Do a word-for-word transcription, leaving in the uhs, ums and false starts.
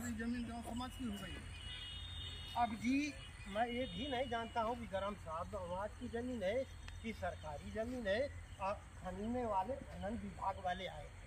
सारी जमीन गांव समाज की हो गई। अब जी मैं ये भी नहीं जानता हूँ कि ग्राम साहब समाज की जमीन है कि सरकारी जमीन है। और खनने वाले खनन विभाग वाले आए